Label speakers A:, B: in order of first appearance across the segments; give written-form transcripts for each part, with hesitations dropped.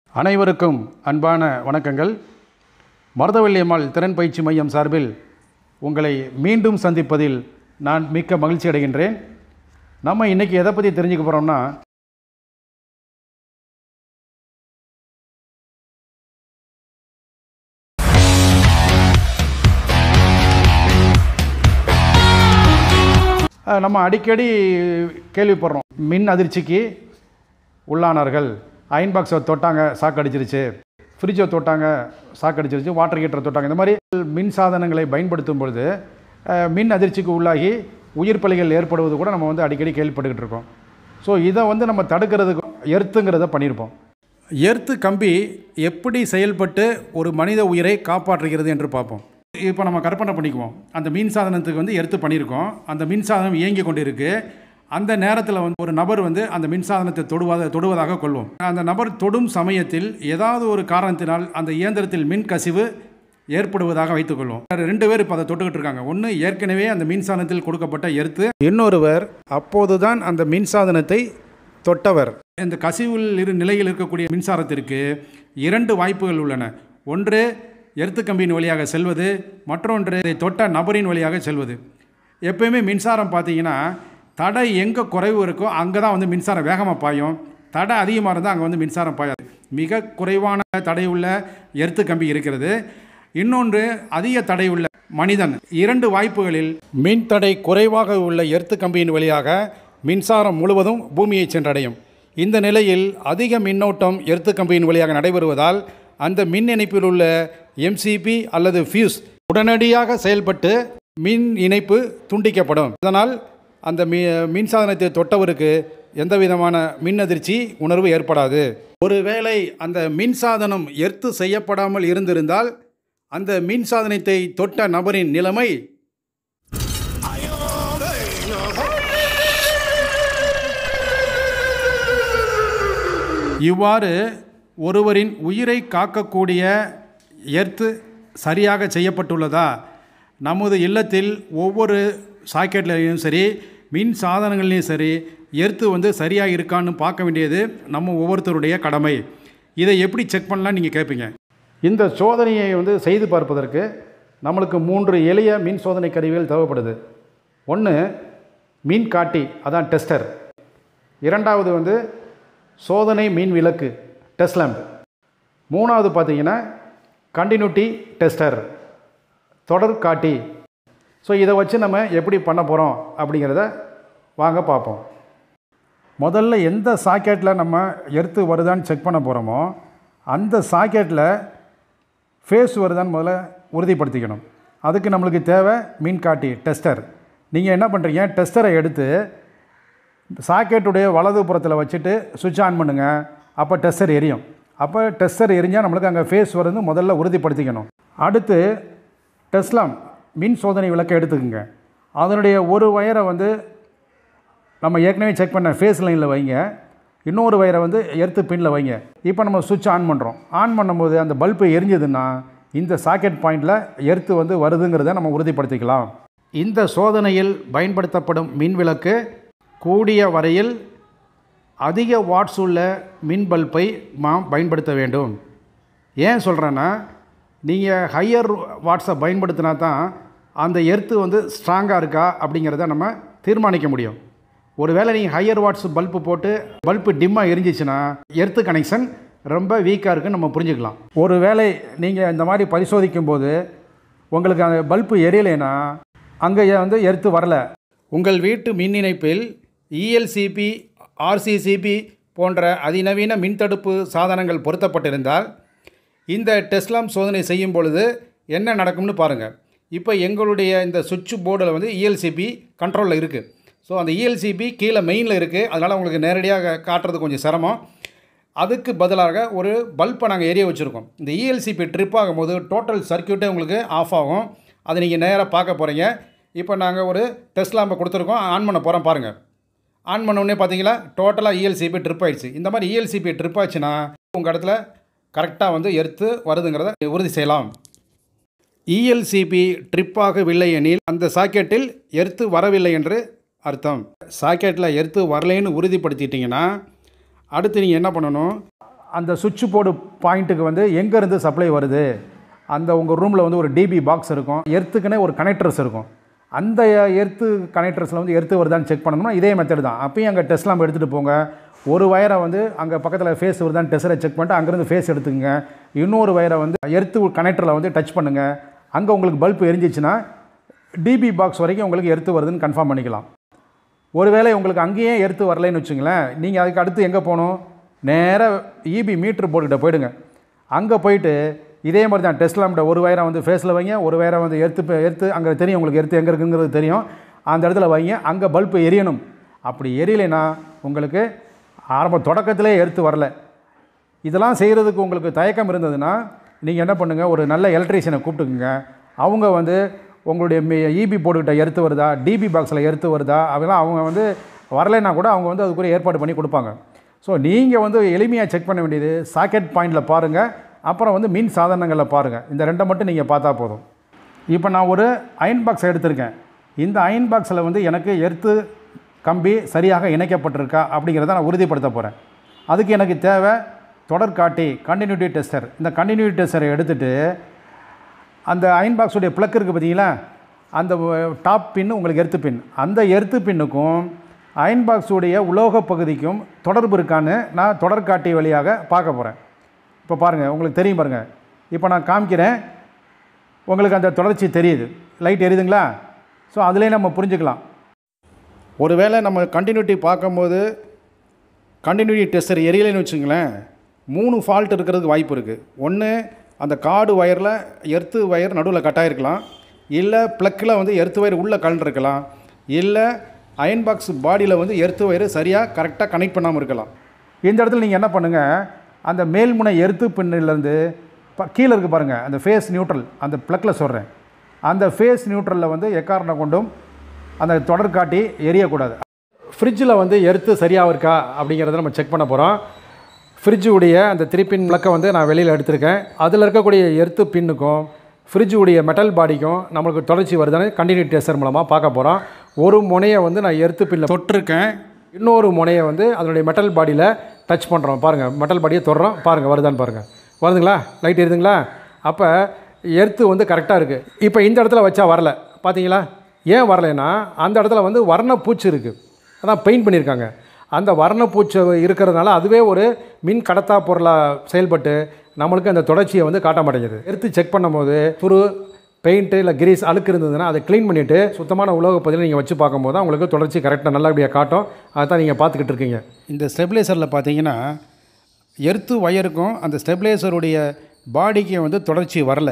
A: அனைவருக்கும் அன்பான வணக்கங்கள். மருதவள்ளி அம்மாள் திறன் பயிற்சி மையம் சார்பில் உங்களை மீண்டும் சந்திப்பதில் நான் மிக்க மகிழ்ச்சி அடைகின்றேன். நம்ம இன்றைக்கி எதை பற்றி தெரிஞ்சுக்க போகிறோம்னா, நம்ம அடிக்கடி கேள்விப்படுறோம், மின் அதிர்ச்சிக்கு உள்ளானார்கள், அயன் பாக்ஸை தொட்டாங்க சாக்கடிச்சிருச்சு, ஃப்ரிட்ஜை தொட்டாங்க சாக்கடிச்சிருச்சு, வாட்டர் ஹீட்டரை தொட்டாங்க. இந்த மாதிரி மின் சாதனங்களை பயன்படுத்தும் பொழுது மின் அதிர்ச்சிக்கு உள்ளாகி உயிர் பலிகள் ஏற்படுவது கூட நம்ம அடிக்கடி கேள்விப்பட்டுக்கிட்டு இருக்கோம். ஸோ இதை நம்ம தடுக்கிறதுக்கு எர்த்துங்கிறத பண்ணியிருப்போம். எர்த்து கம்பி எப்படி செயல்பட்டு ஒரு மனித உயிரை காப்பாற்றுகிறது என்று பார்ப்போம். இப்போ நம்ம கற்பனை பண்ணிக்குவோம், அந்த மின் சாதனத்துக்கு எர்த்து பண்ணியிருக்கோம், அந்த மின் சாதனம் இயங்கி கொண்டு இருக்குது. அந்த நேரத்தில் ஒரு நபர் அந்த மின்சாதனத்தை தொடுவதாக கொள்வோம். அந்த நபர் தொடும் சமயத்தில் ஏதாவது ஒரு காரணத்தினால் அந்த இயந்திரத்தில் மின் கசிவு ஏற்படுவதாக வைத்துக்கொள்வோம். 2 பேர் இப்போ அதை தொட்டுக்கிட்டு இருக்காங்க. ஒன்று ஏற்கனவே அந்த மின்சாதனத்தில் கொடுக்கப்பட்ட எர்த்து, இன்னொருவர் அப்போதுதான் அந்த மின்சாதனத்தை தொட்டவர். இந்த கசிவில் நிலையில் இருக்கக்கூடிய மின்சாரத்திற்கு 2 வாய்ப்புகள் உள்ளன. ஒன்று எர்த்து கம்பியின் வழியாக செல்வது, மற்றொன்று தொட்ட நபரின் வழியாக செல்வது. எப்பயுமே மின்சாரம் பார்த்தீங்கன்னா, தடை எங்கே குறைவு இருக்கோ அங்கே தான் மின்சாரம் வேகமாக பாயும். தடை அதிகமாக இருந்தால் அங்கே மின்சாரம் பாயாது. மிக குறைவான தடை உள்ள எர்த்து கம்பி இருக்கிறது, இன்னொன்று அதிக தடை உள்ள மனிதன். 2 வாய்ப்புகளில் மின் தடை குறைவாக உள்ள எர்த்து கம்பியின் வழியாக மின்சாரம் முழுவதும் பூமியை சென்றடையும். இந்த நிலையில் அதிக மின்னோட்டம் எர்த்து கம்பியின் வழியாக நடைபெறுவதால் அந்த மின் இணைப்பில் உள்ள எம்சிபி அல்லது ஃபியூஸ் உடனடியாக செயல்பட்டு மின் இணைப்பு துண்டிக்கப்படும். இதனால் அந்த மின்சாதனத்தை தொட்டவருக்கு எந்த விதமான மின் அதிர்ச்சி உணர்வு ஏற்படாது. ஒருவேளை அந்த மின்சாதனம் எர்த்து செய்யப்படாமல் இருந்திருந்தால் அந்த மின்சாதனத்தை தொட்ட நபரின் நிலைமை இவ்வாறு ஒருவரின் உயிரை காக்கக்கூடிய எர்த்து சரியாக செய்யப்பட்டுள்ளதா, நமது இல்லத்தில் ஒவ்வொரு சாக்கெட்லையும் சரி, மின் சாதனங்கள்லையும் சரி, எர்த்து சரியாக இருக்கான்னு பார்க்க வேண்டியது நம்ம ஒவ்வொருத்தருடைய கடமை. இதை எப்படி செக் பண்ணலாம் நீங்கள் கேட்பீங்க. இந்த சோதனையை செய்து பார்ப்பதற்கு நம்மளுக்கு 3 எளிய மின் சோதனை கருவிகள் தேவைப்படுது. ஒன்று மின் காட்டி, அதான் டெஸ்டர். இரண்டாவது சோதனை மின் விளக்கு, டெஸ்ட் லேம்ப். மூணாவது பார்த்தீங்கன்னா கண்டினியூட்டி டெஸ்டர், தொடர் காட்டி. ஸோ இதை வச்சு நம்ம எப்படி பண்ண போகிறோம் அப்படிங்கிறத வாங்க பார்ப்போம். முதல்ல எந்த சாக்கெட்டில் நம்ம எர்த்து வருதான்னு செக் பண்ண போகிறோமோ அந்த சாக்கெட்டில் ஃபேஸ் வருதான்னு முதல்ல உறுதிப்படுத்திக்கணும். அதுக்கு நம்மளுக்கு தேவை மின் காட்டி, டெஸ்டர். நீங்கள் என்ன பண்ணுறீங்க, டெஸ்டரை எடுத்து சாக்கெட்டுடைய வலது புறத்தில் வச்சுட்டு சுவிட்ச் ஆன் பண்ணுங்கள். அப்போ டெஸ்டர் எரியும். அப்போ டெஸ்டர் எரிஞ்சால் நம்மளுக்கு அங்கே ஃபேஸ் வருது முதல்ல உறுதிப்படுத்திக்கணும். அடுத்து டெஸ்லாம் மின் சோதனை விளக்கை எடுத்துக்கோங்க. அதனுடைய ஒரு வயரை நம்ம ஏற்கனவே செக் பண்ண ஃபேஸ் லைனில் வைங்க, இன்னொரு வயரை எர்த்து பின்னில் வைங்க. இப்போ நம்ம சுவிட்ச் ஆன் பண்ணுறோம். ஆன் பண்ணும்போது அந்த பல்பு எரிஞ்சதுன்னா இந்த சாக்கெட் பாயிண்டில் எர்த்து வருதுங்கிறத நம்ம உறுதிப்படுத்திக்கலாம். இந்த சோதனையில் பயன்படுத்தப்படும் மின் விளக்கு கூடிய வரையில் அதிக வாட்ஸ் உள்ள மின் பல்பை நாம் பயன்படுத்த வேண்டும். ஏன் சொல்கிறேன்னா, நீங்கள் ஹையர் வாட்ஸை பயன்படுத்தினா தான் அந்த எர்த்து ஸ்ட்ராங்காக இருக்கா அப்படிங்கிறத நம்ம தீர்மானிக்க முடியும். ஒருவேளை நீங்கள் ஹையர் வாட்ஸ் பல்பு போட்டு பல்பு டிம்மாக எரிஞ்சிச்சுன்னா எர்த்து கனெக்ஷன் ரொம்ப வீக்காக இருக்குன்னு நம்ம புரிஞ்சுக்கலாம். ஒருவேளை நீங்கள் இந்த மாதிரி பரிசோதிக்கும் போது உங்களுக்கு அந்த பல்பு எரியலைன்னா அங்கே எர்த்து வரலை. உங்கள் வீட்டு மின் இணைப்பில் இஎல்சிபி, ஆர்சிசிபி போன்ற அதிநவீன மின்தடுப்பு சாதனங்கள் பொருத்தப்பட்டிருந்தால் இந்த டெஸ்லாம் சோதனை செய்யும் பொழுது என்ன நடக்கும்னு பாருங்கள். இப்போ எங்களுடைய இந்த சுவிட்ச் போர்டில் இஎல்சிபி கண்ட்ரோலில் இருக்குது. ஸோ அந்த இஎல்சிபி கீழே மெயினில் இருக்குது. அதனால் உங்களுக்கு நேரடியாக காட்டுறது கொஞ்சம் சிரமம். அதுக்கு பதிலாக ஒரு பல்பை நாங்கள் எரிய வச்சுருக்கோம். இந்த இஎல்சிபி ட்ரிப் ஆகும்போது டோட்டல் சர்க்யூட்டே உங்களுக்கு ஆஃப் ஆகும். அதை நீங்கள் நேராக பார்க்க போகிறீங்க. இப்போ நாங்கள் ஒரு டெஸ்ட் லேம்பை கொடுத்துருக்கோம், ஆன் பண்ண போகிறோம் பாருங்கள். ஆன் பண்ணோடனே பார்த்தீங்களா, டோட்டலாக இஎல்சிபி ட்ரிப் ஆகிடுச்சு. இந்த மாதிரி இஎல்சிபி ட்ரிப் ஆச்சுன்னா உங்கள் இடத்துல கரெக்டாக எர்த்து வருதுங்கிறத உறுதி செய்யலாம். இஎல்சிபி ட்ரிப் ஆகவில்லை எனில் அந்த சாக்கெட்டில் எர்த்து வரவில்லை என்று அர்த்தம். சாக்கெட்டில் எர்த்து வரலைன்னு உறுதிப்படுத்திட்டிங்கன்னா அடுத்து நீங்கள் என்ன பண்ணணும், அந்த சுவிட்ச் போர்டு பாயிண்ட்டுக்கு வந்து எங்கேருந்து சப்ளை வருது, அந்த உங்கள் ரூமில் வந்து ஒரு டிபி பாக்ஸ் இருக்கும், எர்த்துக்குன்னே ஒரு கனெக்டர்ஸ் இருக்கும். அந்த எர்த்து கனெக்டர்ஸில் வந்து எர்த்து வருதான்னு செக் பண்ணணும்னா இதே மெத்தட் தான். அப்பயும் அங்கே டெஸ்ட்லாம் எடுத்துகிட்டு போங்க. ஒரு வயரை வந்து அங்கே பக்கத்தில் ஃபேஸ் வருதான்னு டெஸ்ட்டரை செக் பண்ணிட்டு அங்கேருந்து ஃபேஸ் எடுத்துக்கங்க. இன்னொரு வயரை வந்து எர்த்து கனெக்டரில் வந்து டச் பண்ணுங்கள். அங்கே உங்களுக்கு பல்ப் எரிஞ்சிச்சுன்னா டிபி பாக்ஸ் வரைக்கும் உங்களுக்கு எர்த்து வருதுன்னு கன்ஃபார்ம் பண்ணிக்கலாம். ஒருவேளை உங்களுக்கு அங்கேயே எர்த்து வரலைன்னு வச்சுங்களேன், நீங்கள் அதுக்கு அடுத்து எங்கே போகணும், நேராக இபி மீட்ரு போர்டுகிட்ட போயிடுங்க. அங்கே போயிட்டு இதே மாதிரி தான் டெஸ்ட் லேம்ப்ட ஒரு வயரை வந்து ஃபேஸில் வைங்க, ஒரு வயரை வந்து எர்த்து அங்கே தெரியும் உங்களுக்கு எர்த்து எங்கே இருக்குங்கிறது தெரியும், அந்த இடத்துல வைங்க. அங்கே பல்ப்பு எரியணும். அப்படி எரியலைன்னா உங்களுக்கு தொடக்கத்திலே எர்த்து வரல. இதெல்லாம் செய்கிறதுக்கு உங்களுக்கு தயக்கம் இருந்ததுன்னா நீங்கள் என்ன பண்ணுங்கள், ஒரு நல்ல எலக்ட்ரீஷியனை கூப்பிட்டுக்குங்க. அவங்க வந்து உங்களுடைய இபி போர்டுகிட்ட எர்த்து வருதா, டிபி பாக்ஸில் எர்த்து வருதா, அதெல்லாம் அவங்க வந்து வரலைன்னா கூட அவங்க வந்து அதுக்குரிய ஏற்பாடு பண்ணி கொடுப்பாங்க. ஸோ நீங்கள் வந்து எளிமையாக செக் பண்ண வேண்டியது சாக்கெட் பாயிண்டில் பாருங்கள், அப்புறம் வந்து மின் சாதனங்களில் பாருங்கள். இந்த ரெண்டை மட்டும் நீங்கள் பார்த்தா போதும். இப்போ நான் ஒரு அயன் பாக்ஸ் எடுத்திருக்கேன். இந்த அயன் பாக்ஸில் வந்து எனக்கு எர்த்து கம்பி சரியாக இணைக்கப்பட்டிருக்கா அப்படிங்கிறத நான் உறுதிப்படுத்த போகிறேன். அதுக்கு எனக்கு தேவை தொடர்காட்டி கண்டினியூட்டி டெஸ்டர். இந்த கண்டினியூட்டி டெஸ்டரை எடுத்துகிட்டு அந்த அயன் பாக்ஸுடைய ப்ளக் இருக்குது பார்த்தீங்களா, அந்த டாப் பின்னு உங்களுக்கு எர்த்து பின், அந்த எர்த்து பின்னுக்கும் அயன் பாக்ஸுடைய உலோக பகுதிக்கும் தொடர்பு இருக்கான்னு நான் தொடர்காட்டி வழியாக பார்க்க போகிறேன். இப்போ பாருங்கள், உங்களுக்கு தெரியும் பாருங்கள். இப்போ நான் காமிக்கிறேன், உங்களுக்கு அந்த தொடர்ச்சி தெரியுது, லைட் எரியுதுங்களா? ஸோ அதிலே நம்ம புரிஞ்சுக்கலாம். ஒருவேளை நம்ம கண்டினியூட்டி பார்க்கும்போது கண்டினியூட்டி டெஸ்டர் எரியலைன்னு வச்சுங்களேன், 3 ஃபால்ட் இருக்கிறதுக்கு வாய்ப்பு இருக்குது. ஒன்று, அந்த கார்டு வயரில் எர்த்து வயர் நடுவில் கட்டாயிருக்கலாம், இல்லை ப்ளக்கில் வந்து எர்த்து வயர் உள்ளே கலந்துருக்கலாம், இல்லை அயன் பாக்ஸ் பாடியில் வந்து எர்த்து வயர் சரியாக கரெக்டாக கனெக்ட் பண்ணாமல் இருக்கலாம். இந்த இடத்துல நீங்கள் என்ன பண்ணுங்கள், அந்த மேல்முனை எர்த்து பின்னிலேருந்து கீழே இருக்குது பாருங்கள், அந்த ஃபேஸ் நியூட்ரல், அந்த ப்ளக்கில் சொல்கிறேன், அந்த ஃபேஸ் நியூட்ரலில் வந்து எக்காரணம் கொண்டும் அந்த தொடர்காட்டி எரியக்கூடாது. ஃப்ரிட்ஜில் வந்து எர்த்து சரியாக இருக்கா அப்படிங்கிறத நம்ம செக் பண்ண போகிறோம். ஃப்ரிட்ஜுடைய அந்த 3 பின் ப்ளக்கை வந்து நான் வெளியில் எடுத்திருக்கேன். அதில் இருக்கக்கூடிய எர்த்து பின்னுக்கும் ஃப்ரிட்ஜுடைய மெட்டல் பாடிக்கும் நம்மளுக்கு தொடர்ச்சி வருதுன்னு கண்டினியூட்டி டெஸ்டர் மூலமாக பார்க்க போகிறோம். ஒரு முனையை வந்து நான் எர்த்து பின்னில் தொட்டிருக்கேன், இன்னொரு முனையை வந்து அதனுடைய மெட்டல் பாடியில் டச் பண்ணுறோம். பாருங்கள், மெட்டல் பாடியை தொடுறோம், பாருங்கள் வருதான்னு பாருங்கள். வருதுங்களா? லைட் எரியுதுங்களா? அப்போ எர்த்து வந்து கரெக்டாக இருக்குது. இப்போ இந்த இடத்துல வச்சா வரல, பார்த்தீங்களா? ஏன் வரலைன்னா அந்த இடத்துல வந்து வர்ணப்பூச்சி இருக்குது, அதான் பெயிண்ட் பண்ணியிருக்காங்க. அந்த வர்ணப்பூச்சி இருக்கிறதுனால அதுவே ஒரு மின் கடத்தா பொருளாக செயல்பட்டு நம்மளுக்கு அந்த தொடர்ச்சியை வந்து காட்ட மாட்டேங்குது. எடுத்து செக் பண்ணும்போது பெயிண்ட்டு இல்லை கிரீஸ் அழுக்கு இருந்ததுன்னா அதை க்ளீன் பண்ணிவிட்டு சுத்தமான உலோக பதில் நீங்கள் வச்சு பார்க்கும்போது தான் உங்களுக்கு தொடர்ச்சி கரெக்டாக நல்லபடியாக காட்டும். அதை தான் நீங்கள் பார்த்துக்கிட்டு இருக்கீங்க. இந்த ஸ்டெபிலைசரில் பார்த்தீங்கன்னா எர்த்து வயருக்கும் அந்த ஸ்டெபிலைசருடைய பாடிக்கு வந்து தொடர்ச்சி வரல.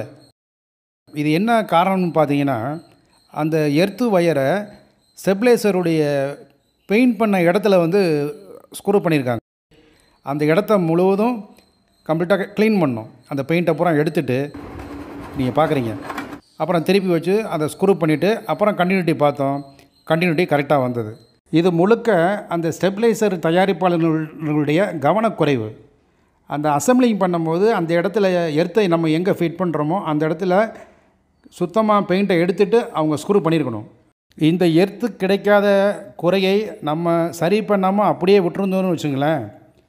A: இது என்ன காரணம்னு பார்த்தீங்கன்னா, அந்த எர்த்து வயரை ஸ்டெபிலைசருடைய பெயிண்ட் பண்ண இடத்துல வந்து ஸ்க்ரூ பண்ணியிருக்காங்க. அந்த இடத்த முழுவதும் கம்ப்ளீட்டாக க்ளீன் பண்ணணும். அந்த பெயிண்ட்டை பூரா எடுத்துகிட்டு நீங்கள் பார்க்குறீங்க, அப்புறம் திருப்பி வச்சு அதை ஸ்க்ரூ பண்ணிவிட்டு அப்புறம் கண்டினியூட்டி பார்த்தோம். கண்டினியூட்டி கரெக்டாக வந்தது. இது முழுக்க அந்த ஸ்டெபிலைசர் தயாரிப்பாளர்களுடைய கவனக்குறைவு. அந்த அசம்பிளிங் பண்ணும்போது அந்த இடத்துல எர்த்தை நம்ம எங்கே ஃபிட் பண்ணுறோமோ அந்த இடத்துல சுத்தமாக பெயிண்ட்டை எடுத்துகிட்டு அவங்க ஸ்க்ரூ பண்ணியிருக்கணும். இந்த எர்த்து கிடைக்காத குறையை நம்ம சரி பண்ணாமல் அப்படியே விட்டுருந்தோன்னு வச்சுங்களேன்,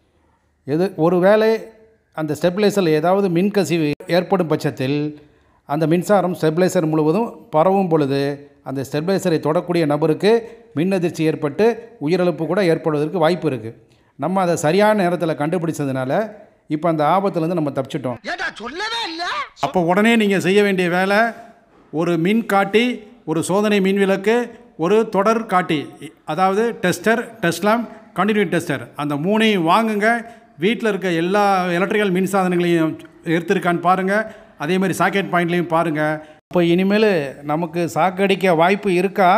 A: ஒரு வேளை அந்த ஸ்டெபிலைசரில் ஏதாவது மின்கசிவு ஏற்படும் பட்சத்தில் அந்த மின்சாரம் ஸ்டெபிலைசர் முழுவதும் பரவும் பொழுது அந்த ஸ்டெபிலைசரை தொடக்கூடிய நபருக்கு மின் அதிர்ச்சி ஏற்பட்டு உயிரிழப்பு கூட ஏற்படுவதற்கு வாய்ப்பு இருக்குது. நம்ம அதை சரியான நேரத்தில் கண்டுபிடிச்சதுனால இப்போ அந்த ஆபத்துலேருந்து நம்ம தப்பிச்சிட்டோம். அப்போ உடனே நீங்கள் செய்ய வேண்டிய வேலை, ஒரு மின் காட்டி, ஒரு சோதனை மின் விளக்கு, ஒரு தொடர் காட்டி, அதாவது tester, test lamp, continuity tester, அந்த 3ஐயும் வாங்குங்க. வீட்டில் இருக்க எல்லா எலக்ட்ரிக்கல் மின் சாதனங்களையும் எடுத்துருக்கான்னு பாருங்கள். அதே மாதிரி சாக்கெட் பாயிண்ட்லேயும் பாருங்கள். இப்போ இனிமேல் நமக்கு சாக்கடிக்க வாய்ப்பு இருக்கா?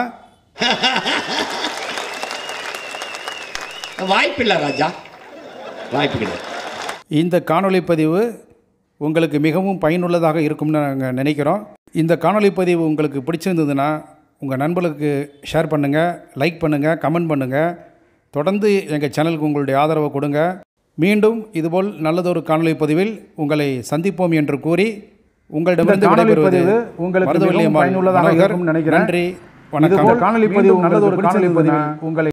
B: வாய்ப்பு இல்லை ராஜா, வாய்ப்பு கிடையாது.
A: இந்த காணொளி பதிவு உங்களுக்கு மிகவும் பயனுள்ளதாக இருக்கும்னு நாங்கள் நினைக்கிறோம். இந்த காணொளி பதிவு உங்களுக்கு பிடிச்சிருந்ததுன்னா உங்கள் நண்பர்களுக்கு ஷேர் பண்ணுங்கள், லைக் பண்ணுங்கள், கமெண்ட் பண்ணுங்கள். தொடர்ந்து எங்கள் சேனலுக்கு உங்களுடைய ஆதரவை கொடுங்க. மீண்டும் இதுபோல் நல்லதொரு காணொளி பதிவில் உங்களை சந்திப்போம் என்று கூறி உங்களிடமிருந்து விடைபெறுவது உங்களுக்கு பயனுள்ளதாக இருக்கும் நினைக்கிறேன். நன்றி, வணக்கம். காணொளி பதிவு நல்லதொரு காணொளி பதிவில் உங்களை